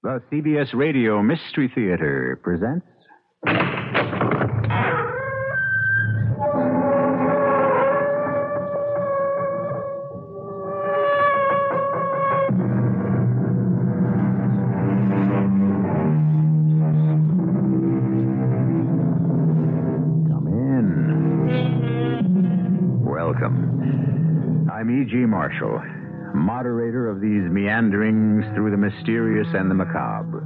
The CBS Radio Mystery Theater presents... Come in. Welcome. I'm E.G. Marshall, moderator of these meanderings through the mysterious and the macabre.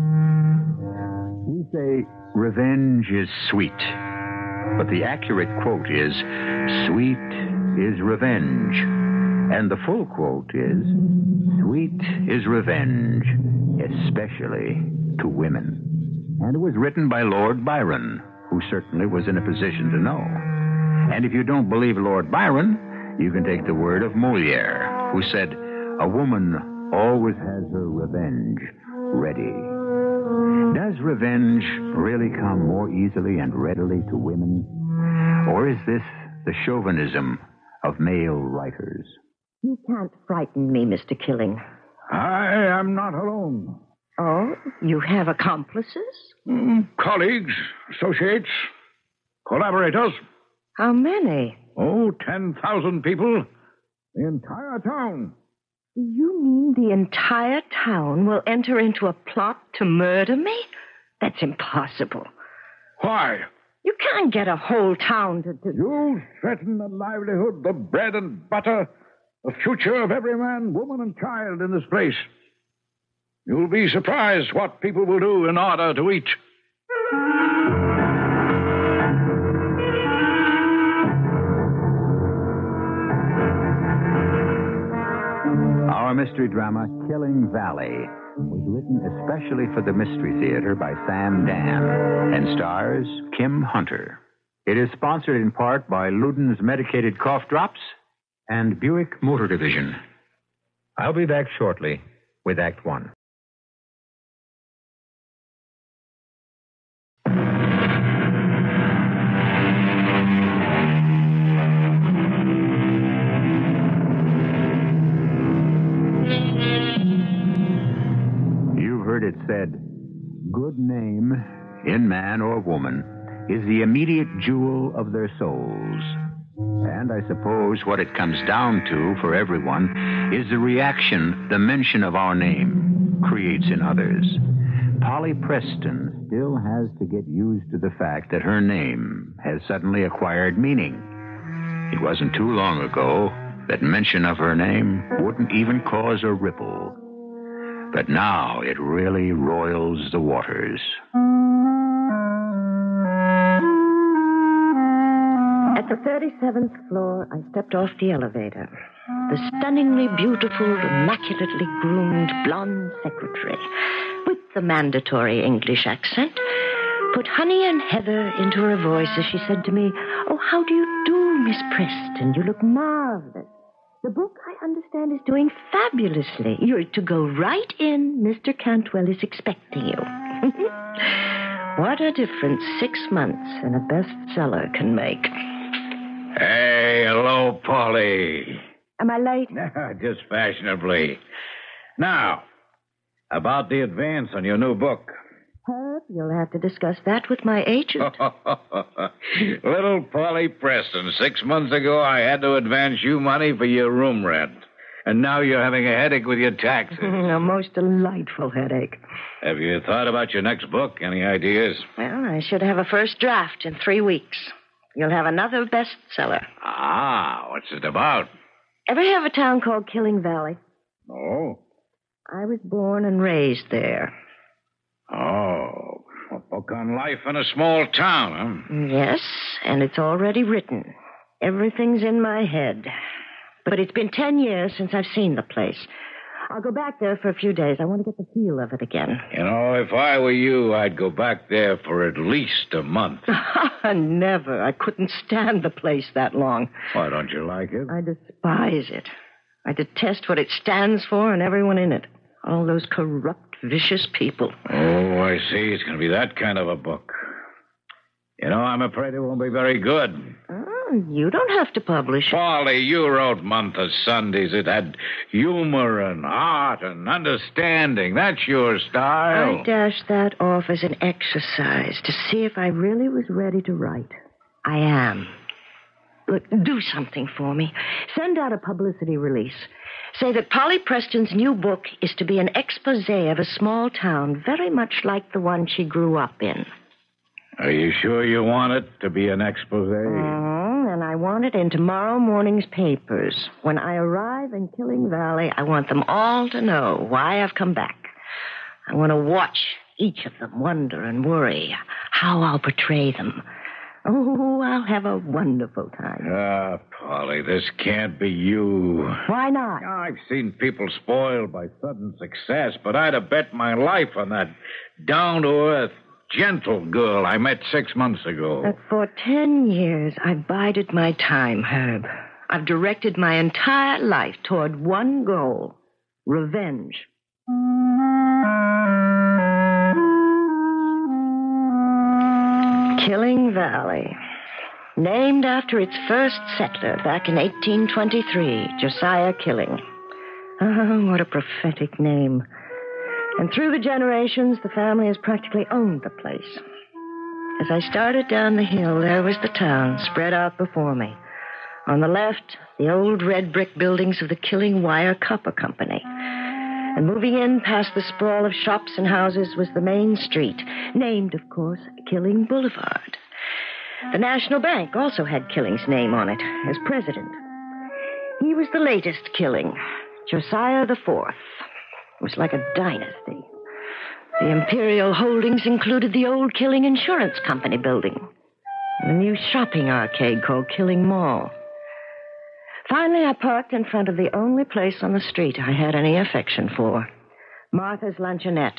We say revenge is sweet, but the accurate quote is, sweet is revenge. And the full quote is, sweet is revenge, especially to women. And it was written by Lord Byron, who certainly was in a position to know. And if you don't believe Lord Byron, you can take the word of Moliere, who said, a woman always has her revenge ready. Does revenge really come more easily and readily to women? Or is this the chauvinism of male writers? You can't frighten me, Mr. Killing. I am not alone. Oh, you have accomplices? Colleagues, associates, collaborators. How many? 10,000 people. The entire town. You mean the entire town will enter into a plot to murder me? That's impossible. Why? You can't get a whole town to... You threaten the livelihood, the bread and butter, the future of every man, woman, and child in this place. You'll be surprised what people will do in order to eat. Our mystery drama, Killing Valley, was written especially for the Mystery Theater by Sam Dan and stars Kim Hunter. It is sponsored in part by Luden's Medicated Cough Drops and Buick Motor Division. I'll be back shortly with Act One. It said, good name in man or woman is the immediate jewel of their souls. And I suppose what it comes down to for everyone is the reaction the mention of our name creates in others. Polly Preston still has to get used to the fact that her name has suddenly acquired meaning. It wasn't too long ago that mention of her name wouldn't even cause a ripple. But now it really roils the waters. At the 37th floor, I stepped off the elevator. The stunningly beautiful, immaculately groomed blonde secretary, with the mandatory English accent, put honey and heather into her voice as she said to me, "Oh, how do you do, Miss Preston? You look marvelous. The book, I understand, is doing fabulously. You're to go right in. Mr. Cantwell is expecting you." What a difference 6 months in a bestseller can make. Hey, hello, Polly. Am I late? Just fashionably. Now, about the advance on your new book. Herb, you'll have to discuss that with my agent. Little Polly Preston, 6 months ago I had to advance you money for your room rent. And now you're having a headache with your taxes. A most delightful headache. Have you thought about your next book? Any ideas? Well, I should have a first draft in 3 weeks. You'll have another bestseller. Ah, what's it about? Ever hear of a town called Killing Valley? No. I was born and raised there. Oh, a book on life in a small town, huh? Yes, and it's already written. Everything's in my head. But it's been 10 years since I've seen the place. I'll go back there for a few days. I want to get the feel of it again. You know, if I were you, I'd go back there for at least a month. Never. I couldn't stand the place that long. Why, don't you like it? I despise it. I detest what it stands for and everyone in it. All those corrupt, vicious people. Oh, I see. It's going to be that kind of a book. You know, I'm afraid it won't be very good. Oh, You don't have to publish. Polly, you wrote Month Sundays. It had humor and art and understanding. That's your style. I dashed that off as an exercise to see if I really was ready to write. I am. Look, do something for me. Send out a publicity release. Say that Polly Preston's new book is to be an expose of a small town very much like the one she grew up in. Are you sure you want it to be an expose? And I want it in tomorrow morning's papers. When I arrive in Killing Valley, I want them all to know why I've come back. I want to watch each of them wonder and worry how I'll portray them. Oh, I'll have a wonderful time. Ah, Polly, this can't be you. Why not? I've seen people spoiled by sudden success, but I'd have bet my life on that down-to-earth, gentle girl I met 6 months ago. But for 10 years, I've bided my time, Herb. I've directed my entire life toward one goal: revenge. Killing Valley. Named after its first settler back in 1823, Josiah Killing. Oh, what a prophetic name. And through the generations, the family has practically owned the place. As I started down the hill, there was the town spread out before me. On the left, the old red brick buildings of the Killing Wire Copper Company. And moving in past the sprawl of shops and houses was the main street, named, of course, Killing Boulevard. The National Bank also had Killing's name on it as president. He was the latest Killing, Josiah IV. It was like a dynasty. The imperial holdings included the old Killing Insurance Company building, and a new shopping arcade called Killing Mall. Finally, I parked in front of the only place on the street I had any affection for, Martha's Luncheonette.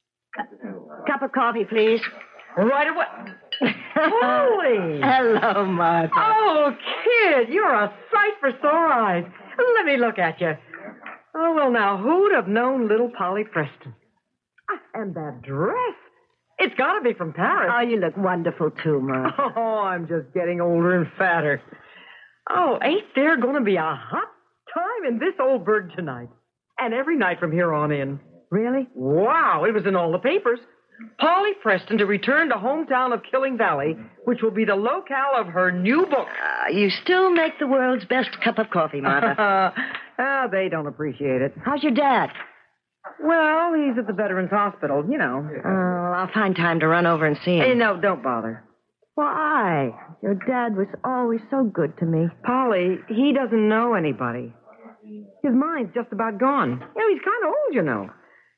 Cup of coffee, please. Right away. Holy! Hello, Martha. Oh, kid, you're a sight for sore eyes. Let me look at you. Oh, well, now, who'd have known little Polly Preston? And that dress. It's got to be from Paris. Oh, you look wonderful, too, Martha. Oh, I'm just getting older and fatter. Oh, ain't there going to be a hot time in this old bird tonight? And every night from here on in. Really? Wow, it was in all the papers. Polly Preston to return to hometown of Killing Valley, which will be the locale of her new book. You still make the world's best cup of coffee, Martha. They don't appreciate it. How's your dad? Well, he's at the Veterans Hospital, you know. Oh, I'll find time to run over and see him. Hey, no, don't bother. Why? Your dad was always so good to me. Polly, he doesn't know anybody. His mind's just about gone. You know, he's kind of old, you know.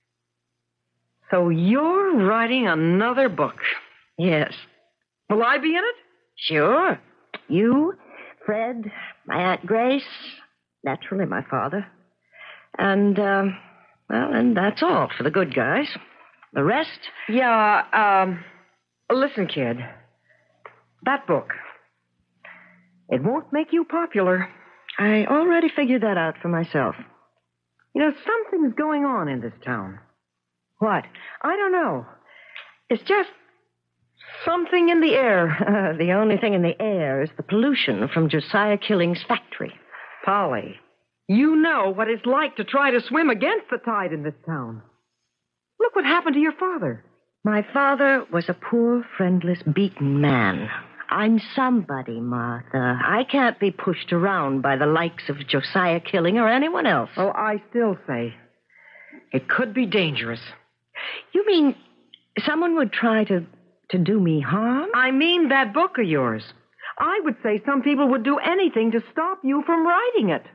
So you're writing another book? Yes. Will I be in it? Sure. You, Fred, my Aunt Grace, naturally my father. And, and that's all for the good guys. The rest? Yeah, listen, kid. That book, it won't make you popular. I already figured that out for myself. You know, something's going on in this town. What? I don't know. It's just something in the air. The only thing in the air is the pollution from Josiah Killing's factory. Polly, you know what it's like to try to swim against the tide in this town. Look what happened to your father. My father was a poor, friendless, beaten man. I'm somebody, Martha. I can't be pushed around by the likes of Josiah Killing or anyone else. Oh, I still say it could be dangerous. You mean someone would try to do me harm? I mean that book of yours. I would say some people would do anything to stop you from writing it.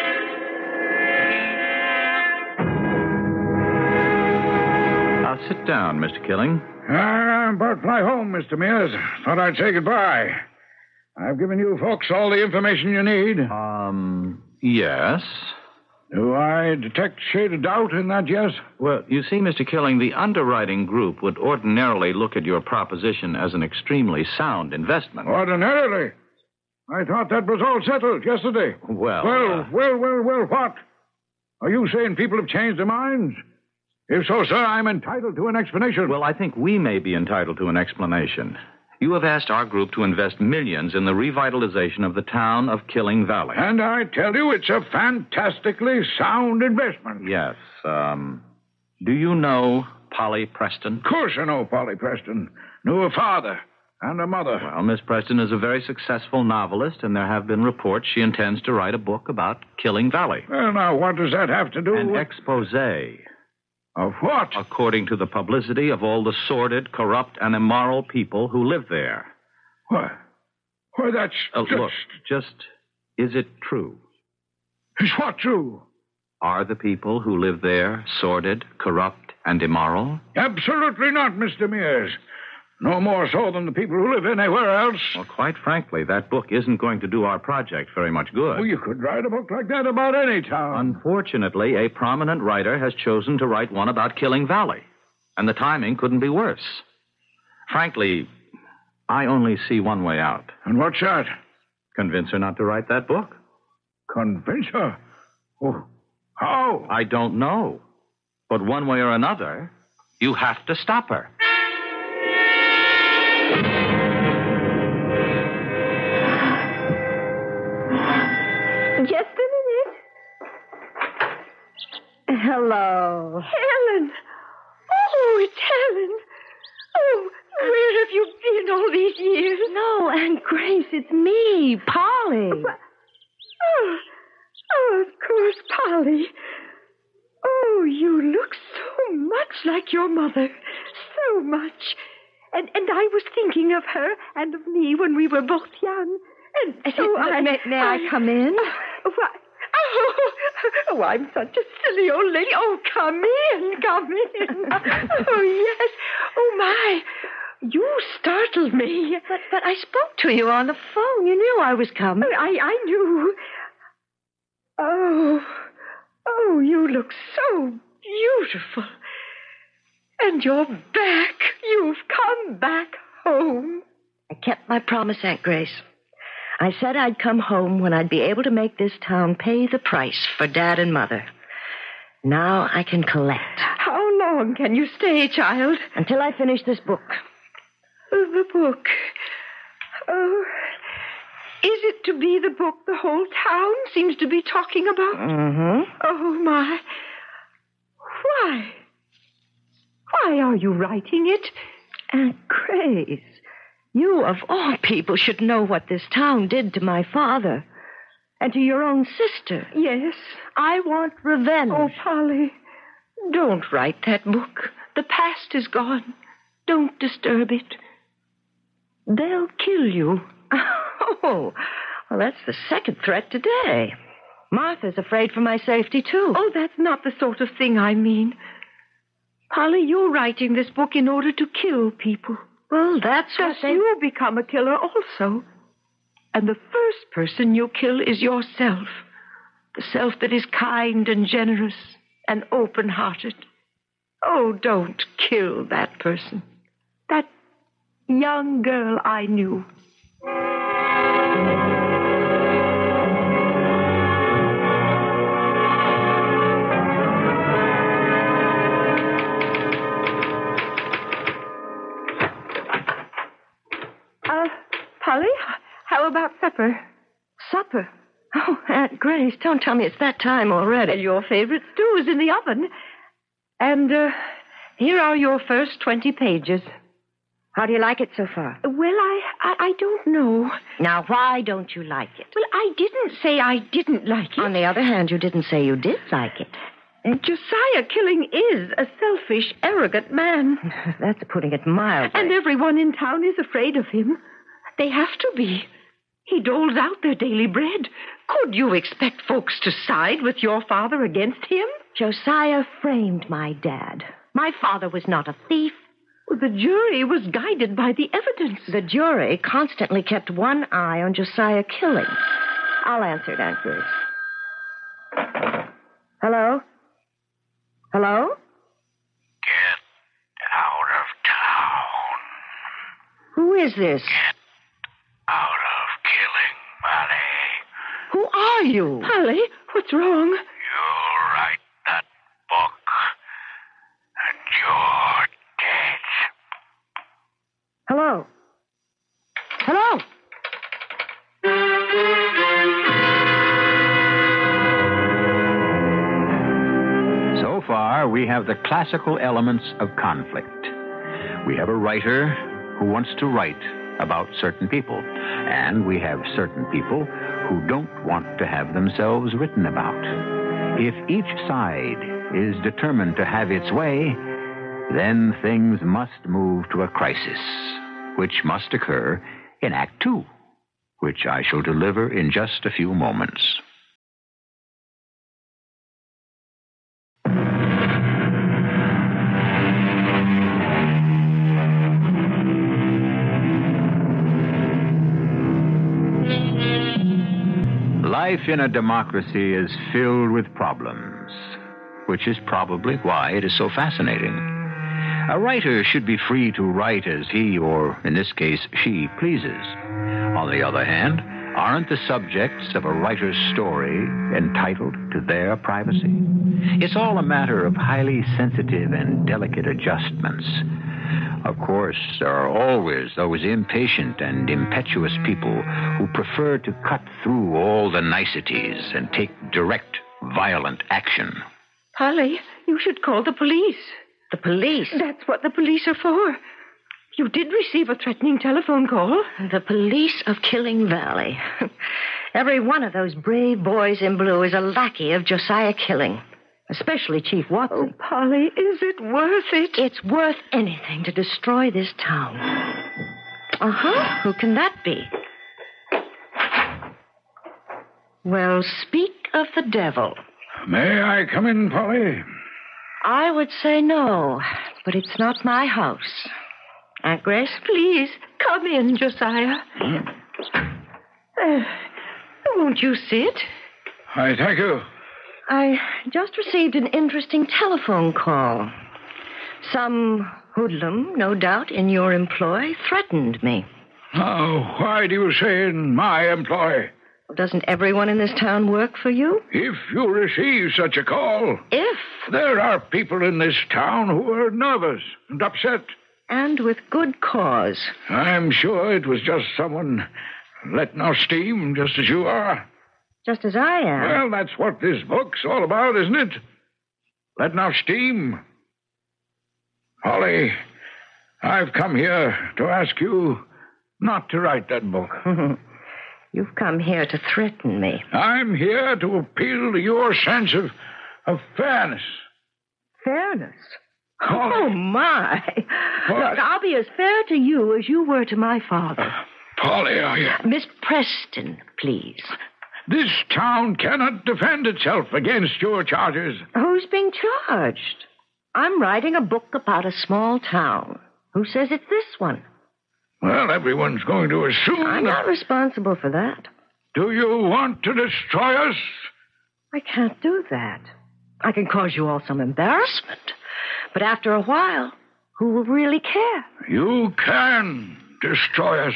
Sit down, Mr. Killing. I'm about to fly home, Mr. Mears. Thought I'd say goodbye. I've given you folks all the information you need. Yes. Do I detect a shade of doubt in that yes? Well, you see, Mr. Killing, the underwriting group would ordinarily look at your proposition as an extremely sound investment. Ordinarily? I thought that was all settled yesterday. Well, Well, what? Are you saying people have changed their minds? If so, sir, I'm entitled to an explanation. Well, I think we may be entitled to an explanation. You have asked our group to invest millions in the revitalization of the town of Killing Valley. And I tell you, it's a fantastically sound investment. Yes. Do you know Polly Preston? Of course I know Polly Preston. Knew a father and a mother. Well, Miss Preston is a very successful novelist, and there have been reports she intends to write a book about Killing Valley. Well, now, what does that have to do An with... exposé. Of what? According to the publicity of all the sordid, corrupt, and immoral people who live there. What? Well, that's Look, is it true? Is what true? Are the people who live there sordid, corrupt, and immoral? Absolutely not, Mr. Mears. No more so than the people who live anywhere else. Well, quite frankly, that book isn't going to do our project very much good. Oh, you could write a book like that about any town. Unfortunately, a prominent writer has chosen to write one about Killing Valley, and the timing couldn't be worse. Frankly, I only see one way out. And what's that? Convince her not to write that book. Convince her? Oh, how? I don't know. But one way or another, you have to stop her. Just a minute. Hello. Helen. Oh, it's Helen. Oh, where have you been all these years? No, Aunt Grace, it's me, Polly. Oh, of course, Polly. Oh, you look so much like your mother. So much. And I was thinking of her and of me when we were both young. And so May I come in? Why? Oh, I'm such a silly old lady. Oh, come in. Oh, yes. Oh, my. You startled me. But I spoke to you on the phone. You knew I was coming. I knew. Oh, you look so beautiful. And you're back. You've come back home. I kept my promise, Aunt Grace. I said I'd come home when I'd be able to make this town pay the price for Dad and Mother. Now I can collect. How long can you stay, child? Until I finish this book. The book. Oh, is it to be the book the whole town seems to be talking about? Mm-hmm. Oh, my. Why? Why are you writing it? Aunt Grace, you of all people should know what this town did to my father. And to your own sister. Yes. I want revenge. Oh, Polly, don't write that book. The past is gone. Don't disturb it. They'll kill you. Oh, well, that's the second threat today. Martha's afraid for my safety, too. Oh, that's not the sort of thing I mean. Polly, you're writing this book in order to kill people. Well, that's Thus what you become a killer also. And the first person you kill is yourself. The self that is kind and generous and open-hearted. Oh, don't kill that person. That young girl I knew. Polly, how about supper? Supper? Oh, Aunt Grace, don't tell me it's that time already. Your favorite stew is in the oven. And here are your first 20 pages. How do you like it so far? Well, I don't know. Now, why don't you like it? Well, I didn't say I didn't like it. On the other hand, you didn't say you did like it. And Josiah Killing is a selfish, arrogant man. That's putting it mildly. And everyone in town is afraid of him. They have to be. He doles out their daily bread. Could you expect folks to side with your father against him? Josiah framed my dad. My father was not a thief. Well, the jury was guided by the evidence. The jury constantly kept one eye on Josiah Killing. I'll answer it, Aunt Grace. Hello? Hello? Get out of town. Who is this? Get out of Killing Valley. Who are you? Polly, what's wrong? You'll write that book, and you're dead. Hello? far, we have the classical elements of conflict. We have a writer who wants to write about certain people, and we have certain people who don't want to have themselves written about. If each side is determined to have its way, then things must move to a crisis, which must occur in Act Two, which I shall deliver in just a few moments. Life in a democracy is filled with problems, which is probably why it is so fascinating. A writer should be free to write as he, or in this case, she, pleases. On the other hand, aren't the subjects of a writer's story entitled to their privacy? It's all a matter of highly sensitive and delicate adjustments. Of course, there are always those impatient and impetuous people who prefer to cut through all the niceties and take direct, violent action. Polly, you should call the police. The police? That's what the police are for. You did receive a threatening telephone call. The police of Killing Valley. Every one of those brave boys in blue is a lackey of Josiah Killing. Especially Chief Watson. Oh, Polly, is it worth it? It's worth anything to destroy this town. Uh-huh. Who can that be? Well, speak of the devil. May I come in, Polly? I would say no, but it's not my house. Aunt Grace? Please, come in, Josiah. Won't you sit? I thank you. I just received an interesting telephone call. Some hoodlum, no doubt, in your employ, threatened me. Now, why do you say in my employ? Well, doesn't everyone in this town work for you? If you receive such a call... If? There are people in this town who are nervous and upset. And with good cause. I'm sure it was just someone letting off steam, just as you are. Just as I am. Well, that's what this book's all about, isn't it? Letting off steam. Polly, I've come here to ask you not to write that book. You've come here to threaten me. I'm here to appeal to your sense of fairness. Fairness? Polly. Oh, my. What? Look, I'll be as fair to you as you were to my father. Polly, are you... Miss Preston, please. This town cannot defend itself against your charges. Who's being charged? I'm writing a book about a small town. Who says it's this one? Well, everyone's going to assume I'm not responsible for that. Do you want to destroy us? I can't do that. I can cause you all some embarrassment. But after a while, who will really care? You can destroy us.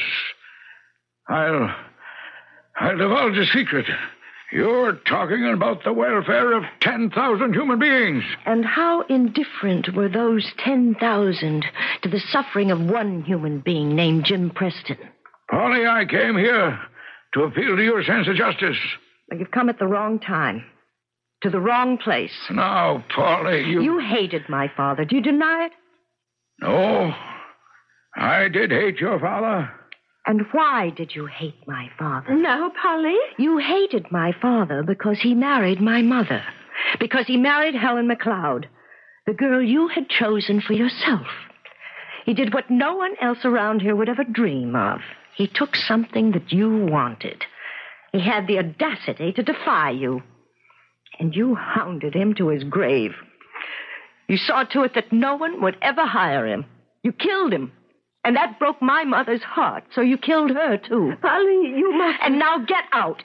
I'll divulge a secret. You're talking about the welfare of 10,000 human beings. And how indifferent were those 10,000 to the suffering of one human being named Jim Preston? Polly, I came here to appeal to your sense of justice. Well, you've come at the wrong time. To the wrong place. Now, Polly, You hated my father. Do you deny it? No. I did hate your father. And why did you hate my father? Now, Polly? You hated my father because he married my mother. Because he married Helen McLeod, the girl you had chosen for yourself. He did what no one else around here would ever dream of. He took something that you wanted. He had the audacity to defy you. And you hounded him to his grave. You saw to it that no one would ever hire him. You killed him. And that broke my mother's heart, so you killed her, too. Polly, you must... And now get out.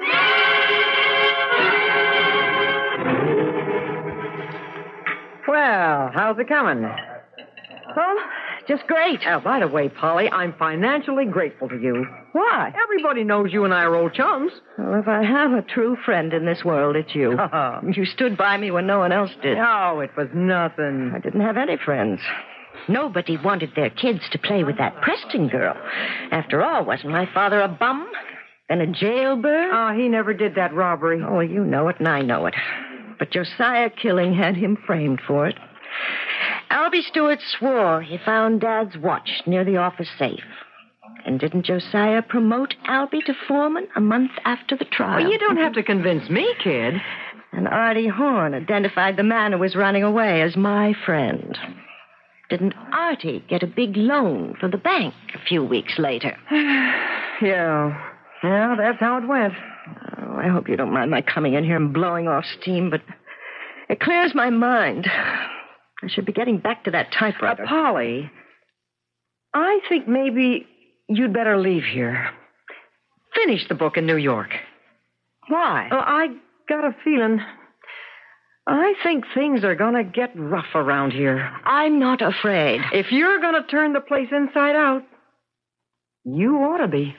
Well, how's it coming? Well, just great. By the way, Polly, I'm financially grateful to you. Why? Everybody knows you and I are old chums. Well, if I have a true friend in this world, it's you. You stood by me when no one else did. Oh, it was nothing. I didn't have any friends. Nobody wanted their kids to play with that Preston girl. After all, wasn't my father a bum? And a jailbird? Oh, he never did that robbery. Oh, well, you know it and I know it. but Josiah Killing had him framed for it. Albie Stewart swore he found Dad's watch near the office safe. And didn't Josiah promote Albie to foreman a month after the trial? Well, you don't have to convince me, kid. And Artie Horn identified the man who was running away as my friend. Didn't Artie get a big loan from the bank a few weeks later? Yeah, that's how it went. Oh, I hope you don't mind my coming in here and blowing off steam, but it clears my mind. I should be getting back to that typewriter. Polly, I think maybe you'd better leave here. Finish the book in New York. Why? Oh, I got a feeling. I think things are going to get rough around here. I'm not afraid. If you're going to turn the place inside out, you ought to be.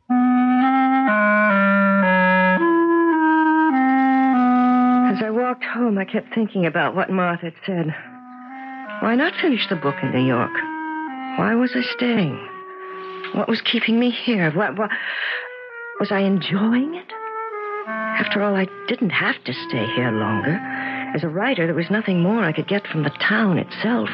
As I walked home, I kept thinking about what Martha had said. Why not finish the book in New York? Why was I staying? What was keeping me here? What was I enjoying it? After all, I didn't have to stay here longer. As a writer, there was nothing more I could get from the town itself.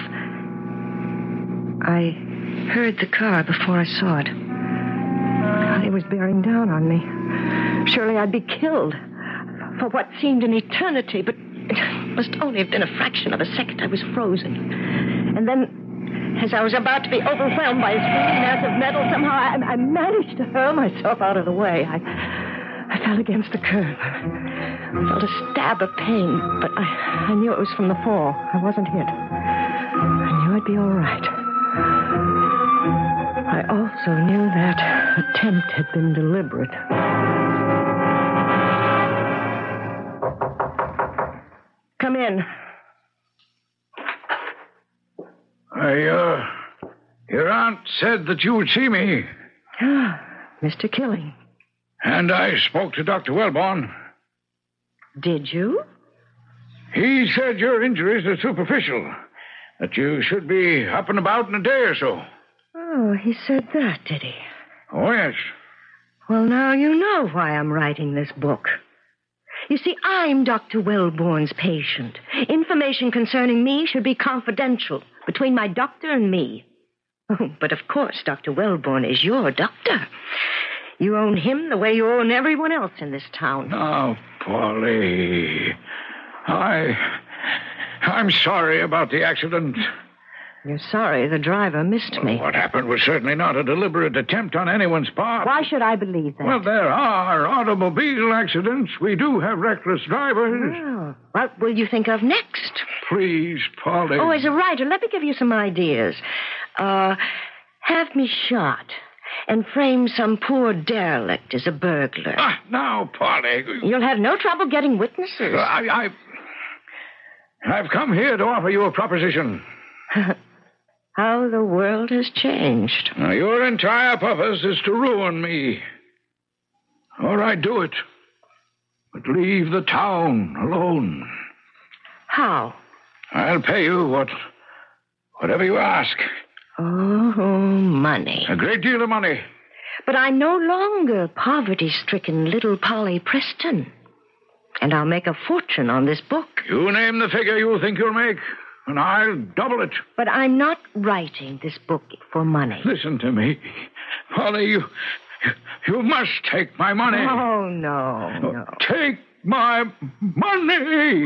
I heard the car before I saw it. It was bearing down on me. Surely I'd be killed for what seemed an eternity, but it must only have been a fraction of a second. I was frozen. And then, as I was about to be overwhelmed by a screaming mass of metal, somehow I managed to hurl myself out of the way. I fell against the curb. I felt a stab of pain, but I knew it was from the fall. I wasn't hit. I knew I'd be all right. I also knew that attempt had been deliberate. Come in. Your aunt said that you would see me. Ah, Mr. Killing. And I spoke to Dr. Wellborn. Did you? He said your injuries are superficial, that you should be up and about in a day or so. Oh, he said that, did he? Oh, yes. Well, now you know why I'm writing this book. You see, I'm Dr. Wellborn's patient. Information concerning me should be confidential between my doctor and me. Oh, but of course, Dr. Wellborn is your doctor. You own him the way you own everyone else in this town. Oh, Polly. I'm sorry about the accident. You're sorry the driver missed me. What happened was certainly not a deliberate attempt on anyone's part. Why should I believe that? Well, there are automobile accidents. We do have reckless drivers. Oh, what will you think of next? Please, Polly. Oh, as a writer, let me give you some ideas. Have me shot and frame some poor derelict as a burglar. Now, Polly. You'll have no trouble getting witnesses. I've come here to offer you a proposition. How the world has changed. Now, your entire purpose is to ruin me. All right, do it. But leave the town alone. How? I'll pay you whatever you ask. Oh, money. A great deal of money. But I'm no longer poverty-stricken little Polly Preston. And I'll make a fortune on this book. You name the figure you think you'll make, and I'll double it. But I'm not writing this book for money. Listen to me. Polly, you must take my money. Oh, no. Take my money.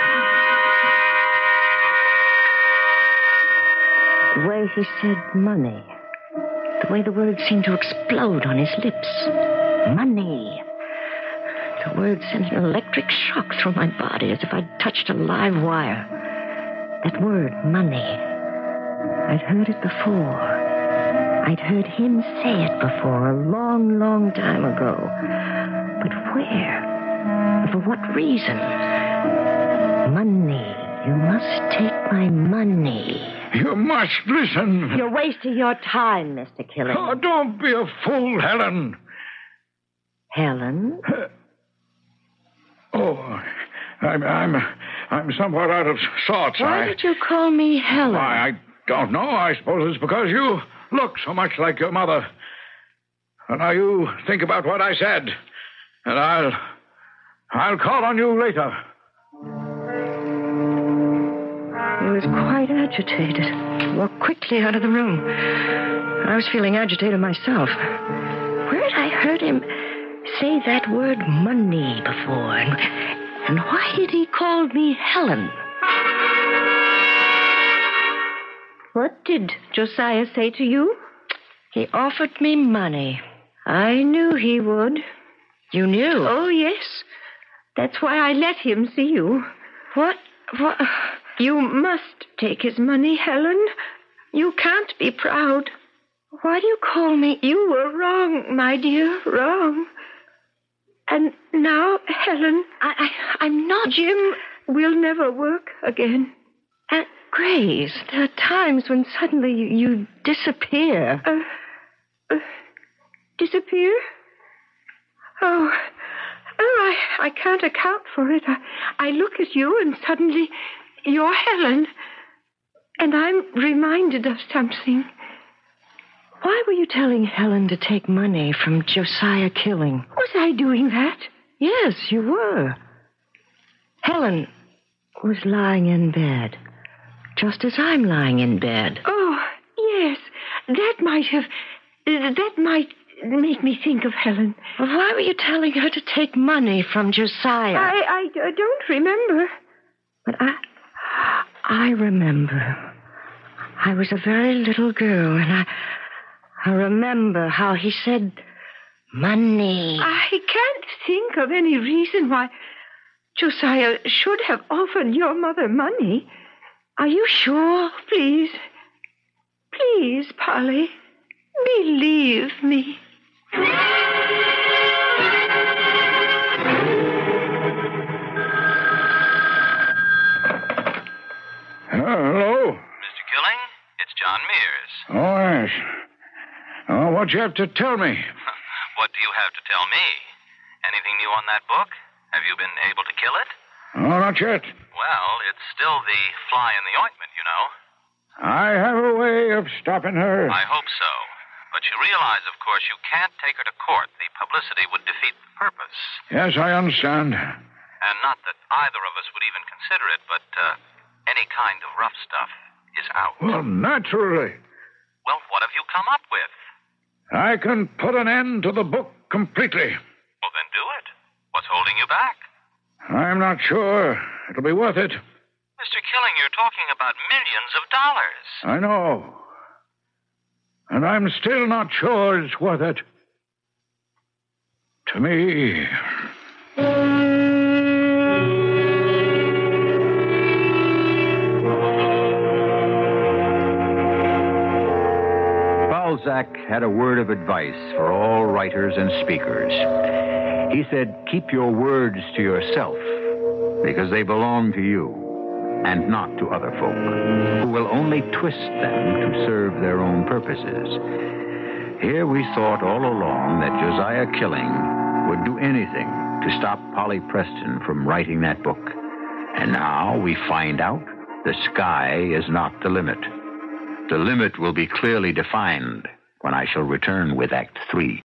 The way he said money, the way the words seemed to explode on his lips. Money. The words sent an electric shock through my body as if I'd touched a live wire. That word, money. I'd heard it before. I'd heard him say it before, a long, long time ago. But where? And for what reason? Money. You must take my money. You must listen. You're wasting your time, Mr. Killing. Oh, don't be a fool, Helen. Helen? I'm somewhat out of sorts. Why did you call me Helen? I don't know. I suppose it's because you look so much like your mother. And now you think about what I said. And I'll call on you later. He was quite agitated. He walked quickly out of the room. I was feeling agitated myself. Where had I heard him say that word money before? And why had he called me Helen? What did Josiah say to you? He offered me money. I knew he would. You knew? Oh, yes. That's why I let him see you. What? You must take his money, Helen. You can't be proud. Why do you call me? You were wrong, my dear, wrong. And now, Helen, I'm not. Jim will never work again. Grace, there are times when suddenly you disappear. Disappear? Oh, I can't account for it. I look at you and suddenly you're Helen. And I'm reminded of something. Why were you telling Helen to take money from Josiah Killing? Was I doing that? Yes, you were. Helen was lying in bed, just as I'm lying in bed. Oh, yes. That might make me think of Helen. Well, why were you telling her to take money from Josiah? I don't remember. But I remember. I was a very little girl, and I remember how he said, money. I can't think of any reason why Josiah should have offered your mother money. Are you sure? Please. Please, Polly. Believe me. Hello? Mr. Killing, it's John Mears. Oh, yes. Oh, what you have to tell me? What do you have to tell me? Anything new on that book? Have you been able to kill it? Oh, not yet. Well, it's still the fly in the ointment, you know. I have a way of stopping her. I hope so. But you realize, of course, you can't take her to court. The publicity would defeat the purpose. Yes, I understand. And not that either of us would even consider it, but any kind of rough stuff is out. Well, naturally. Well, what have you come up with? I can put an end to the book completely. Well, then do it. What's holding you back? I'm not sure it'll be worth it. Mr. Killing, you're talking about millions of dollars. I know. And I'm still not sure it's worth it. To me. Balzac had a word of advice for all writers and speakers. He said, keep your words to yourself, because they belong to you, and not to other folk, who will only twist them to serve their own purposes. Here we thought all along that Josiah Killing would do anything to stop Polly Preston from writing that book. And now we find out the sky is not the limit. The limit will be clearly defined when I shall return with Act 3.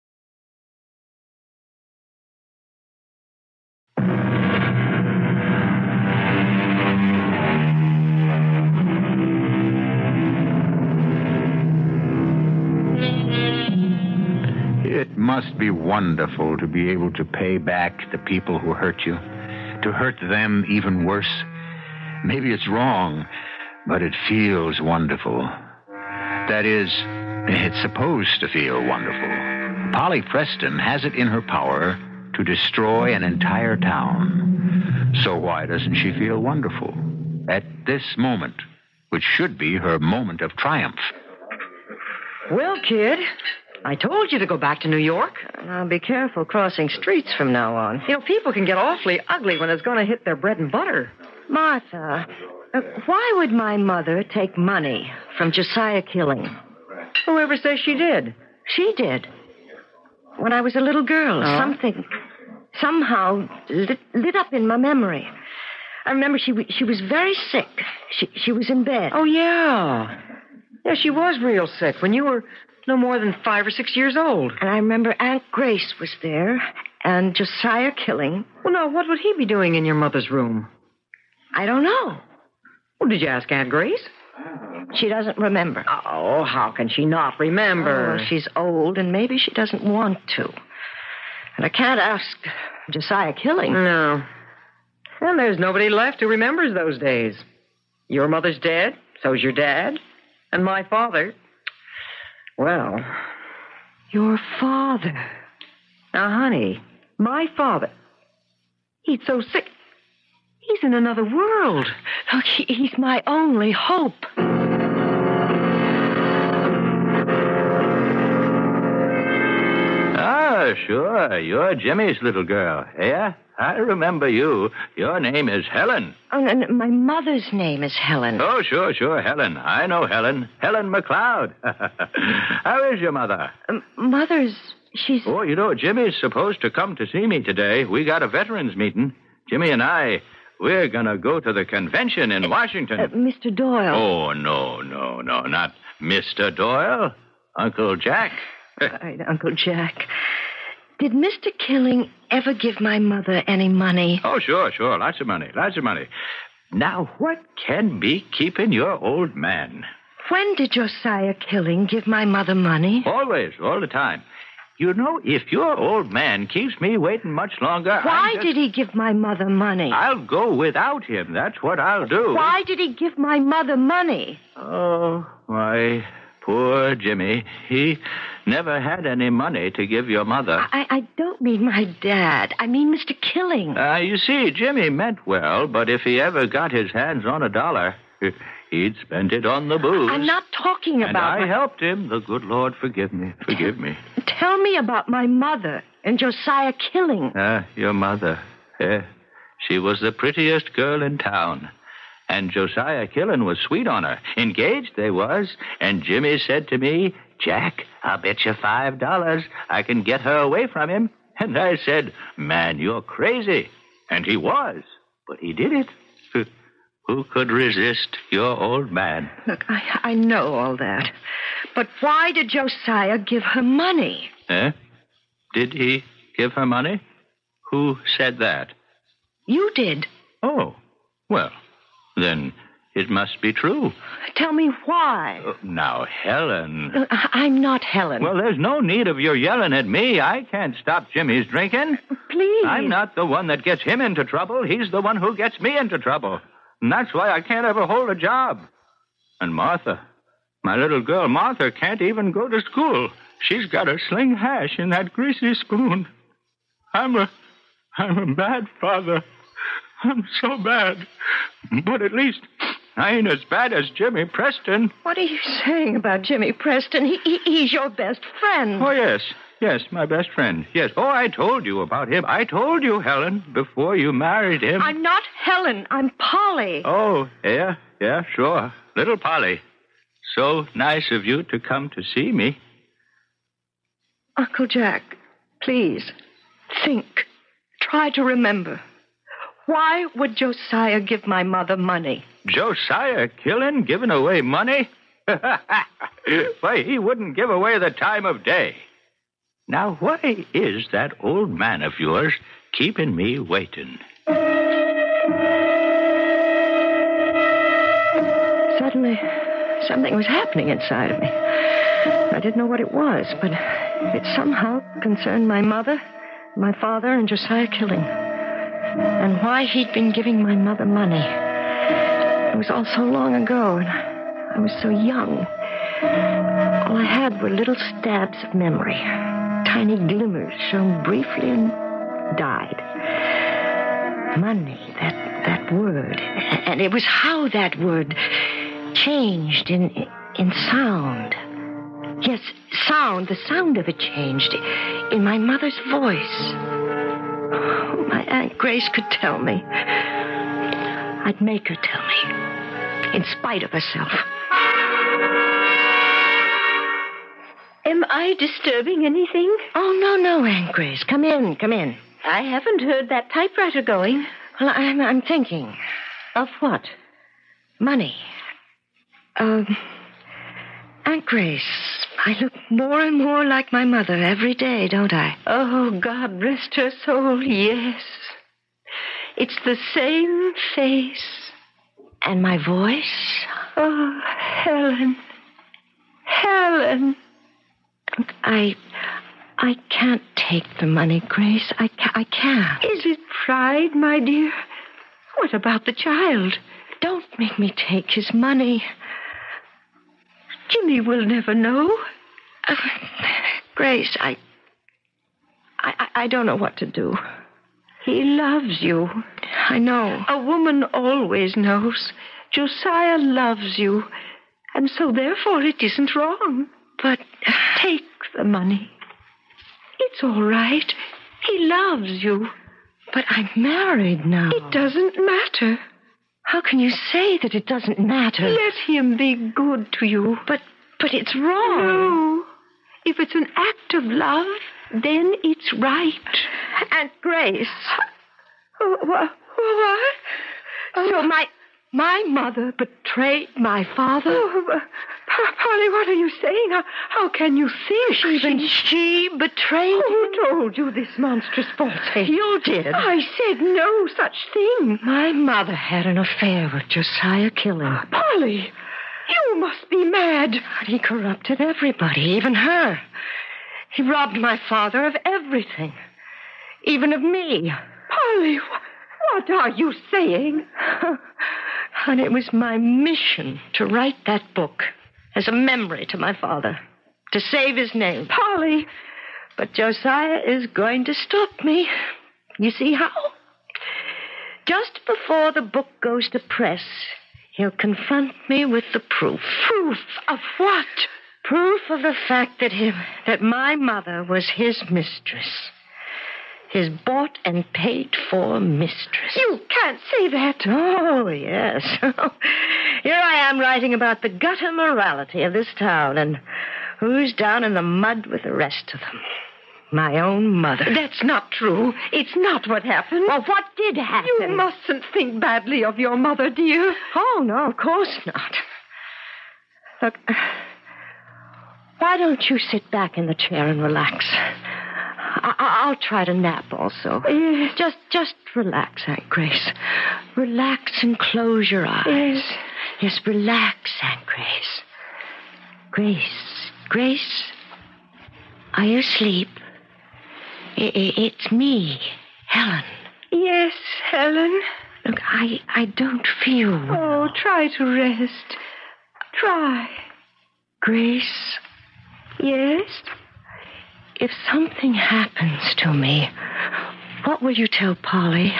It must be wonderful to be able to pay back the people who hurt you, to hurt them even worse. Maybe it's wrong, but it feels wonderful. That is, it's supposed to feel wonderful. Polly Preston has it in her power to destroy an entire town. So why doesn't she feel wonderful at this moment, which should be her moment of triumph? Well, kid, I told you to go back to New York. Now be careful crossing streets from now on. You know, people can get awfully ugly when it's going to hit their bread and butter. Martha, why would my mother take money from Josiah Killing? Whoever says she did? She did. When I was a little girl, something somehow lit up in my memory. I remember she was very sick. She was in bed. Oh, yeah. Yeah, she was real sick when you were no more than 5 or 6 years old. And I remember Aunt Grace was there and Josiah Killing. Well, now, what would he be doing in your mother's room? I don't know. Well, did you ask Aunt Grace? She doesn't remember. Oh, how can she not remember? Oh, she's old, and maybe she doesn't want to. And I can't ask Josiah Killing. No. And there's nobody left who remembers those days. Your mother's dead, so's your dad, and my father. Well, Your father. now, honey, my father. He's so sick. He's in another world. Look, he's my only hope. Ah, sure. You're Jimmy's little girl, yeah? I remember you. Your name is Helen. Oh, and my mother's name is Helen. Oh, sure, Helen. I know Helen. Helen McLeod. How is your mother? Mother's... she's... Oh, you know, Jimmy's supposed to come to see me today. We got a veterans meeting. Jimmy and I, we're going to go to the convention in Washington. Mr. Doyle. Oh, no, not Mr. Doyle. Uncle Jack. Right, Uncle Jack. Did Mr. Killing ever give my mother any money? Oh, sure. Lots of money. Now, what can be keeping your old man? When did Josiah Killing give my mother money? Always, all the time. You know, if your old man keeps me waiting much longer... Why did he give my mother money? I'll go without him. That's what I'll do. Why did he give my mother money? Oh, why, poor Jimmy. He never had any money to give your mother. I don't mean my dad. I mean Mr. Killing. You see, Jimmy meant well, but if he ever got his hands on $1, he'd spend it on the booze. I'm not talking about... And I helped him. The good Lord forgive me. Tell me about my mother and Josiah Killing. Your mother. She was the prettiest girl in town. And Josiah Killing was sweet on her. Engaged they was. And Jimmy said to me, Jack, I'll bet you $5 I can get her away from him. And I said, man, you're crazy. And he was. But he did it. Who could resist your old man? Look, I know all that. But why did Josiah give her money? Did he give her money? Who said that? You did. Oh, well, then it must be true. Tell me why. Now, Helen... Look, I'm not Helen. Well, there's no need of your yelling at me. I can't stop Jimmy's drinking. Please. I'm not the one that gets him into trouble. He's the one who gets me into trouble. And that's why I can't ever hold a job. And Martha, my little girl Martha, can't even go to school. She's got to sling hash in that greasy spoon. I'm a bad father. I'm so bad. But at least I ain't as bad as Jimmy Preston. What are you saying about Jimmy Preston? He's your best friend. Oh, yes. Yes, my best friend. Yes. Oh, I told you about him. I told you, Helen, before you married him. I'm not Helen. I'm Polly. Oh, yeah, sure. Little Polly. So nice of you to come to see me. Uncle Jack, please, think. Try to remember. Why would Josiah give my mother money? Josiah Killing giving away money? Why, he wouldn't give away the time of day. Now, why is that old man of yours keeping me waiting? Suddenly, something was happening inside of me. I didn't know what it was, but it somehow concerned my mother, my father, and Josiah Killing. And why he'd been giving my mother money. It was all so long ago, and I was so young. All I had were little stabs of memory. Tiny glimmers shone briefly and died. Money, that word. And it was how that word changed in sound. Yes, sound. The sound of it changed in my mother's voice. Oh, my Aunt Grace could tell me. I'd make her tell me, in spite of herself. Am I disturbing anything? Oh, no, Aunt Grace. Come in. I haven't heard that typewriter going. Well, I'm thinking. Of what? Money. Aunt Grace, I look more and more like my mother every day, don't I? Oh, God rest her soul, yes. It's the same face, And my voice? Oh, Helen. Helen. I can't take the money, Grace. I can't. Is it pride, my dear? What about the child? Don't make me take his money. Jimmy will never know. Grace, I don't know what to do. He loves you. I know. A woman always knows. Josiah loves you. And so, therefore, it isn't wrong. But take the money. It's all right. He loves you. But I'm married now. It doesn't matter. How can you say that it doesn't matter? Let him be good to you. But it's wrong. No. If it's an act of love, then it's right. Aunt Grace. What? So my mother betrayed my father? Polly, what are you saying? How can you think? Even she betrayed him? Who told you this monstrous falsehood? You did. I said no such thing. My mother had an affair with Josiah Killing. Polly, you must be mad. He corrupted everybody, even her. He robbed my father of everything, even of me. Polly, what are you saying? And it was my mission to write that book as a memory to my father, to save his name. Polly! But Josiah is going to stop me. You see how? Just before the book goes to press, he'll confront me with the proof. Proof of what? Proof of the fact that my mother was his mistress. His bought and paid for mistress. You can't say that. Oh, yes. Here I am writing about the gutter morality of this town and who's down in the mud with the rest of them. My own mother. That's not true. It's not what happened. Well, what did happen? You mustn't think badly of your mother, dear. Oh, no, of course not. Look, why don't you sit back in the chair and relax? I'll try to nap also. Yes. Just relax, Aunt Grace. Relax and close your eyes. Yes, relax, Aunt Grace. Grace, are you asleep? It's me, Helen. Yes, Helen. Look, I don't feel well. Oh, try to rest. Try. Grace. Yes? If something happens to me, what will you tell Polly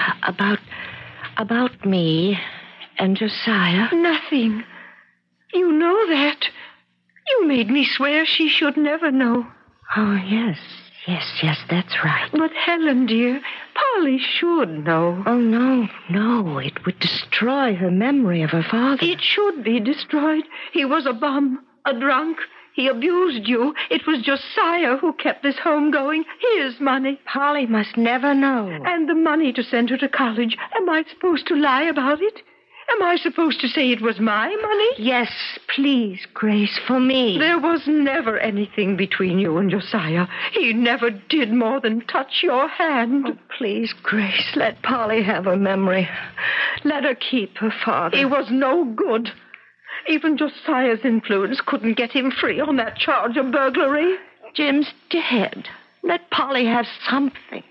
about me and Josiah? Nothing. You know that. You made me swear she should never know. Oh, yes, that's right. But, Helen, dear, Polly should know. Oh, no, it would destroy her memory of her father. It should be destroyed. He was a bum, a drunk. He abused you. It was Josiah who kept this home going. His money. Polly must never know. And the money to send her to college. Am I supposed to lie about it? Am I supposed to say it was my money? Yes, please, Grace, for me. There was never anything between you and Josiah. He never did more than touch your hand. Oh, please, Grace, let Polly have her memory. Let her keep her father. He was no good. Even Josiah's influence couldn't get him free on that charge of burglary. Jim's dead. Let Polly have something.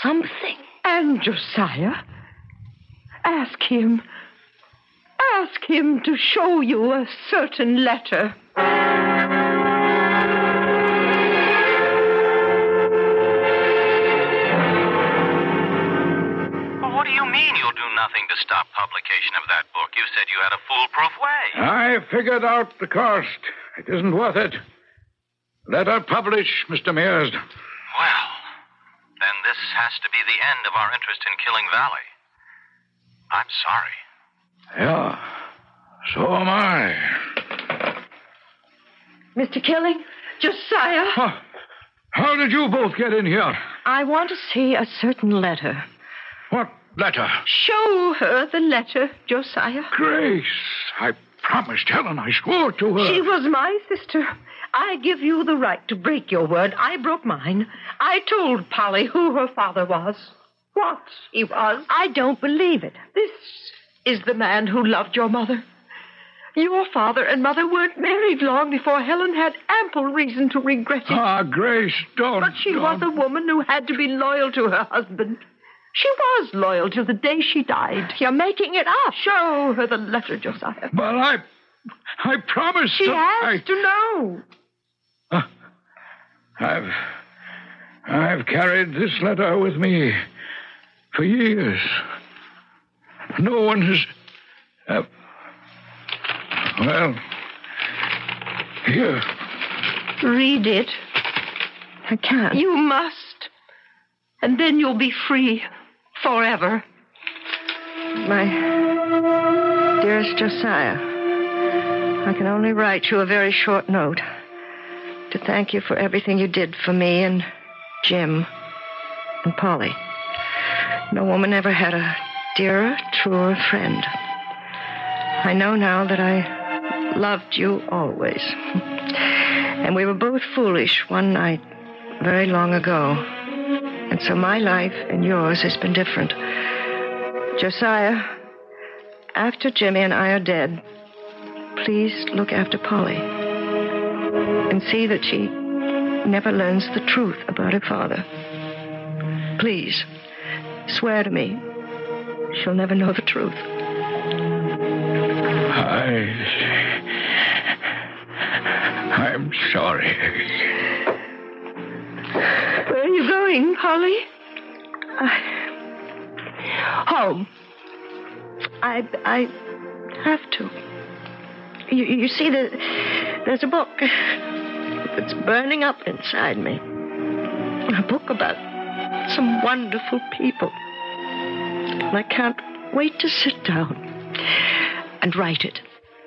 And Josiah? Ask him to show you a certain letter. What do you mean you'll do nothing to stop publication of that book? You said you had a foolproof way. I figured out the cost. It isn't worth it. Let her publish, Mr. Mears. Well, then this has to be the end of our interest in Killing Valley. I'm sorry. Yeah, so am I. Mr. Killing, Josiah. How did you both get in here? I want to see a certain letter. What letter? Show her the letter, Josiah. Grace, I promised Helen. I swore to her. She was my sister. I give you the right to break your word. I broke mine. I told Polly who her father was. What he was. I don't believe it. is the man who loved your mother. Your father and mother weren't married long before Helen had ample reason to regret it. Ah, Grace, don't. But she was a woman who had to be loyal to her husband. She was loyal till the day she died. You're making it up. Show her the letter, Josiah. Well, I promised. She has to know. I've carried this letter with me for years. No one has... well, here. Read it. I can't. You must. And then you'll be free forever. My dearest Josiah, I can only write you a very short note to thank you for everything you did for me and Jim and Polly. No woman ever had a dearer, truer friend. I know now that I loved you always. And we were both foolish one night very long ago. And so my life and yours has been different. Josiah, after Jimmy and I are dead, please look after Polly and see that she never learns the truth about her father. Please, swear to me she'll never know the truth. I'm sorry. Where are you going, Polly? Home. I have to. You see, there's a book that's burning up inside me. A book about some wonderful people. And I can't wait to sit down and write it.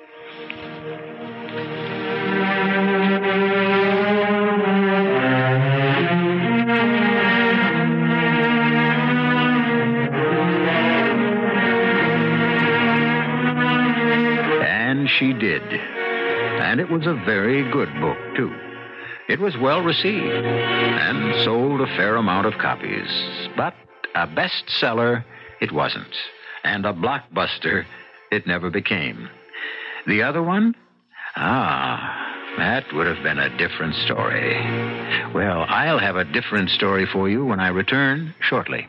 And she did. And it was a very good book, too. It was well received and sold a fair amount of copies. But a bestseller it wasn't. And a blockbuster it never became. The other one? That would have been a different story. Well, I'll have a different story for you when I return shortly.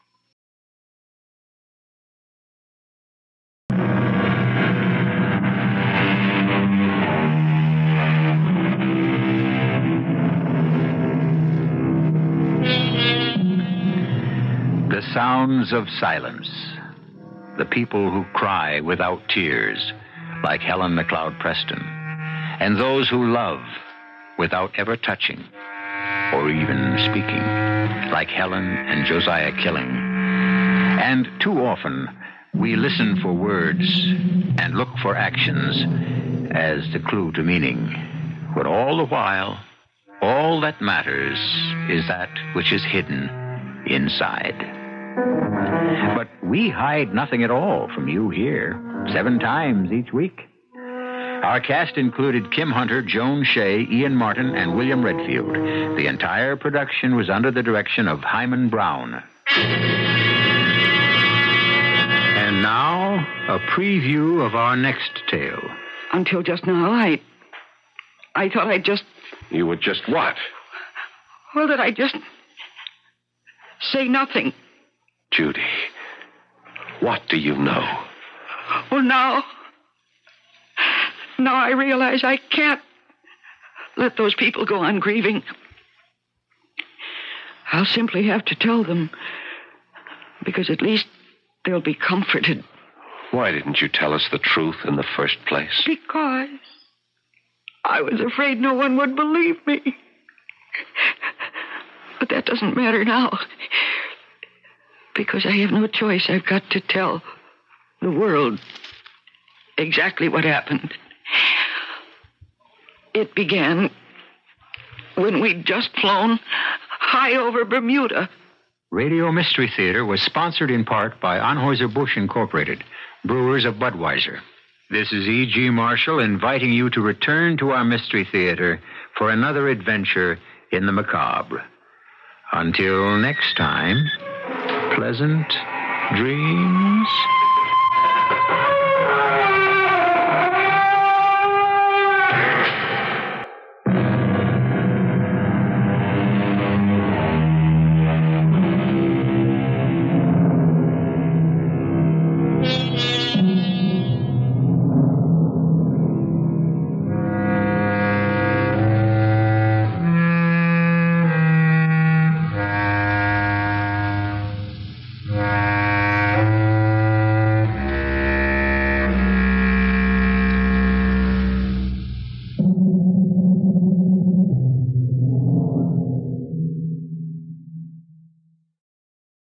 The sounds of silence. The people who cry without tears, like Helen McLeod Preston. And those who love without ever touching or even speaking, like Helen and Josiah Killing. And too often, we listen for words and look for actions as the clue to meaning. But all the while, all that matters is that which is hidden inside. But we hide nothing at all from you here, 7 times each week. Our cast included Kim Hunter, Joan Shea, Ian Martin, and William Redfield. The entire production was under the direction of Hyman Brown. And now, a preview of our next tale. Until just now, I thought I'd just... You would just what? Well, that I'd just say nothing. Judy, what do you know? Well, now I realize I can't let those people go on grieving. I'll simply have to tell them, because at least they'll be comforted. Why didn't you tell us the truth in the first place? Because I was afraid no one would believe me. But that doesn't matter now. Because I have no choice. I've got to tell the world exactly what happened. It began when we'd just flown high over Bermuda. Radio Mystery Theater was sponsored in part by Anheuser-Busch Incorporated, brewers of Budweiser. This is E.G. Marshall inviting you to return to our Mystery Theater for another adventure in the macabre. Until next time, pleasant dreams.